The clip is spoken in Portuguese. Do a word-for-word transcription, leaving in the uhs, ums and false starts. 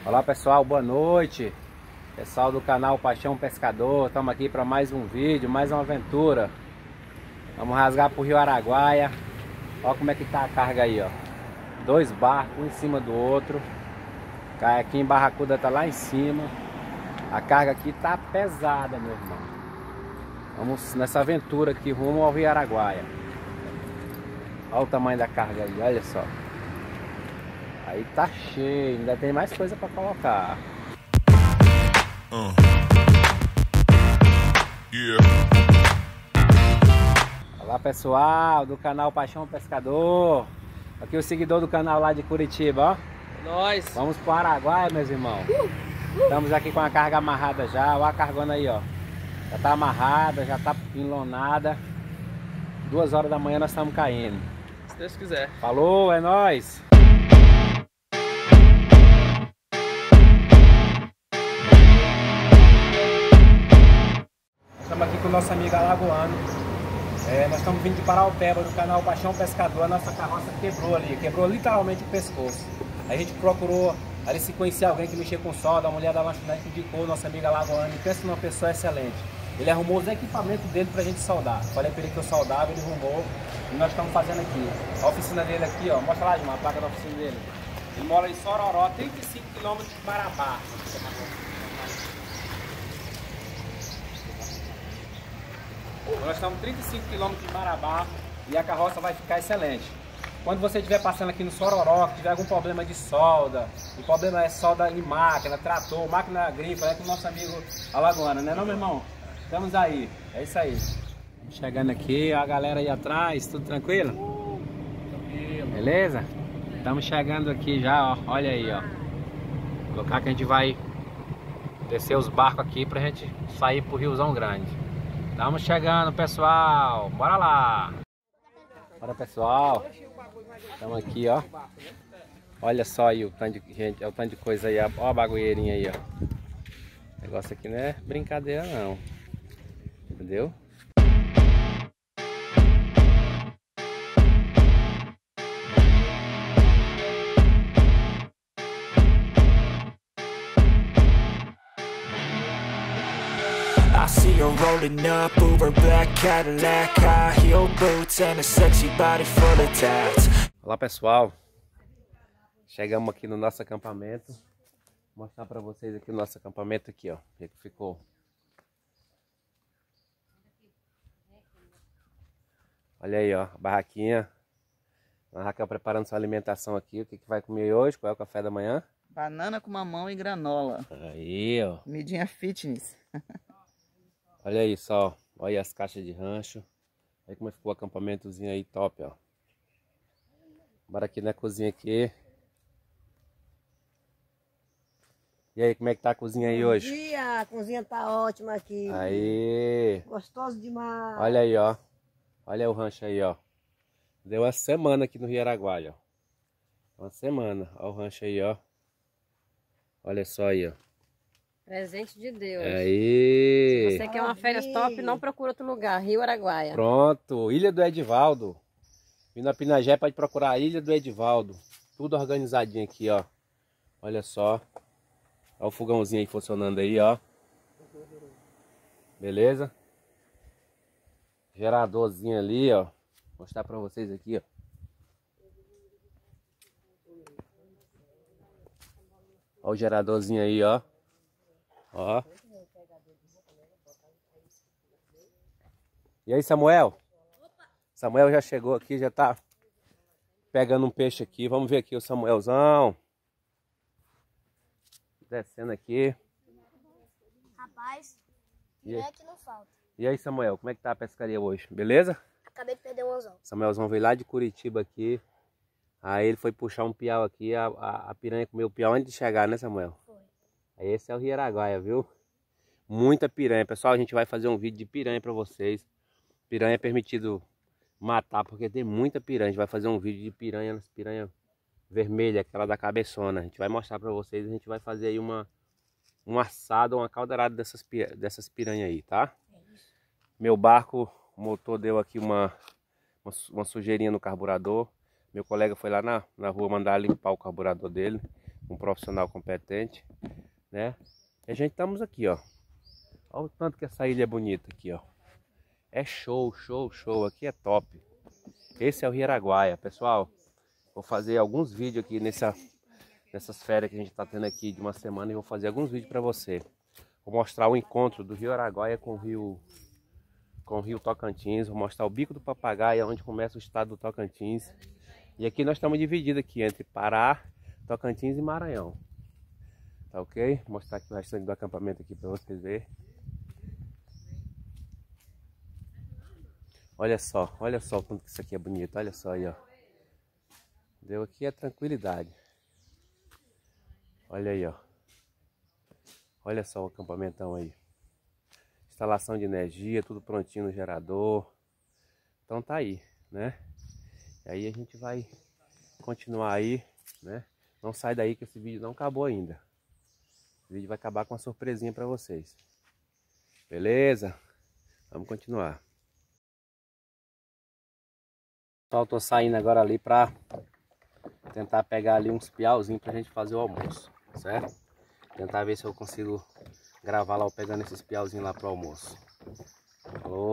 Olá pessoal, boa noite. Pessoal do canal Paixão Pescador, estamos aqui para mais um vídeo, mais uma aventura. Vamos rasgar para o Rio Araguaia. Olha como é que tá a carga aí, ó. Dois barcos, um em cima do outro. Aqui em Barracuda tá lá em cima. A carga aqui tá pesada, meu irmão. Vamos nessa aventura aqui rumo ao Rio Araguaia. Olha o tamanho da carga aí, olha só. Aí tá cheio, ainda tem mais coisa para colocar. Uh. Yeah. Olá pessoal do canal Paixão Pescador. Aqui o seguidor do canal lá de Curitiba, ó. Nós. Vamos para o Araguaia, meus irmãos. Uh, uh. Estamos aqui com a carga amarrada já. Olha a cargona aí, ó. Já tá amarrada, já tá enlonada. Duas horas da manhã nós estamos caindo. Se Deus quiser. Falou, é nóis. Estamos aqui com o nosso amigo Alagoano. É, nós estamos vindo de Paraupeba, do canal Paixão Pescador. A nossa carroça quebrou ali, quebrou literalmente o pescoço. Aí a gente procurou ali se conhecer alguém que mexia com solda. A mulher da lanchonete indicou o nosso amigo Alagoano. Pensa numa pessoa excelente. Ele arrumou os equipamentos dele pra gente soldar. Falei pra ele que eu soldava, ele arrumou. E nós estamos fazendo aqui. A oficina dele aqui, ó. Mostra lá, uma placa da oficina dele. Ele mora em Sororó, trinta e cinco quilômetros de Marabá. Nós estamos trinta e cinco quilômetros de Marabá e a carroça vai ficar excelente. Quando você estiver passando aqui no Sororó, que tiver algum problema de solda, o problema é solda em máquina, trator, máquina agrícola, é com o nosso amigo Alagoano, né não, meu irmão? Estamos aí, é isso aí. Chegando aqui, a galera aí atrás, tudo tranquilo? Beleza? Estamos chegando aqui já, ó, olha aí, ó. Vou colocar que a gente vai descer os barcos aqui pra gente sair pro Riozão Grande. Estamos chegando, pessoal. Bora lá. Bora, pessoal. Estamos aqui, ó. Olha só aí o tanto de gente, é o tanto de coisa aí. Ó a bagulheirinha aí, ó. O negócio aqui não é brincadeira, não. Entendeu? I see her rolling up, Uber black Cadillac, high heel boots and a sexy body full of tats. Olá pessoal, chegamos aqui no nosso acampamento. Vou mostrar para vocês aqui o nosso acampamento aqui, ó, como é que ficou. Olha aí, ó, a barraquinha. A Raquel preparando sua alimentação aqui. O que que vai comer hoje? Qual é o café da manhã? Banana com mamão e granola. Aí, ó. Comidinha fitness. Olha aí só, olha as caixas de rancho. Olha como ficou o acampamentozinho aí top, ó. Bora aqui na cozinha aqui. E aí, como é que tá a cozinha aí hoje? Bom dia, a cozinha tá ótima aqui. Aí. Gostoso demais. Olha aí, ó. Olha o rancho aí, ó. Deu uma semana aqui no Rio Araguaia, ó. Uma semana. Olha o rancho aí, ó. Olha só aí, ó. Presente de Deus. Aí. Se você quer uma férias top, não procura outro lugar. Rio Araguaia. Pronto. Ilha do Edivaldo. Vindo a Pinagé, pode procurar a Ilha do Edivaldo. Tudo organizadinho aqui, ó. Olha só. Olha o fogãozinho aí funcionando aí, ó. Beleza? Geradorzinho ali, ó. Vou mostrar pra vocês aqui, ó. Olha o geradorzinho aí, ó. Ó. E aí, Samuel? Samuel já chegou aqui, já tá pegando um peixe aqui. Vamos ver aqui o Samuelzão. Descendo aqui. Rapaz, E aí? é que não falta. E aí, Samuel, como é que tá a pescaria hoje? Beleza? Acabei de perder um anzol. Samuelzão veio lá de Curitiba aqui. Aí ele foi puxar um piau aqui. A, a, a piranha comeu o piau antes de chegar, né, Samuel? Foi. Esse é o Rio Araguaia, viu? Muita piranha. Pessoal, a gente vai fazer um vídeo de piranha pra vocês. Piranha é permitido matar porque tem muita piranha. A gente vai fazer um vídeo de piranha, piranha vermelha, aquela da cabeçona. A gente vai mostrar pra vocês. A gente vai fazer aí uma, um assado, uma caldeirada dessas, dessas piranhas aí, tá? Meu barco, o motor deu aqui uma, uma, uma sujeirinha no carburador. Meu colega foi lá na, na rua mandar limpar o carburador dele. um profissional competente, né? E a gente estamos aqui, ó. Olha o tanto que essa ilha é bonita aqui, ó. É show, show, show. Aqui é top. Esse é o Rio Araguaia, pessoal. Vou fazer alguns vídeos aqui nessa, nessas férias que a gente está tendo aqui de uma semana e vou fazer alguns vídeos para você. Vou mostrar o encontro do Rio Araguaia com o Rio, com o Rio Tocantins. Vou mostrar o Bico do Papagaio, onde começa o estado do Tocantins. E aqui nós estamos divididos aqui entre Pará, Tocantins e Maranhão. Tá ok? Vou mostrar aqui o restante do acampamento aqui para vocês verem. Olha só, olha só o quanto que isso aqui é bonito. Olha só aí, ó. Deu aqui a tranquilidade. Olha aí, ó. Olha só o acampamentão aí. Instalação de energia, tudo prontinho no gerador. Então tá aí, né? E aí a gente vai continuar aí, né? Não sai daí que esse vídeo não acabou ainda. O vídeo vai acabar com uma surpresinha pra vocês. Beleza? Vamos continuar. Pessoal, tô saindo agora ali pra tentar pegar ali uns piauzinhos pra gente fazer o almoço, certo? Tentar ver se eu consigo gravar lá eu pegando esses piauzinhos lá pro almoço. Falou?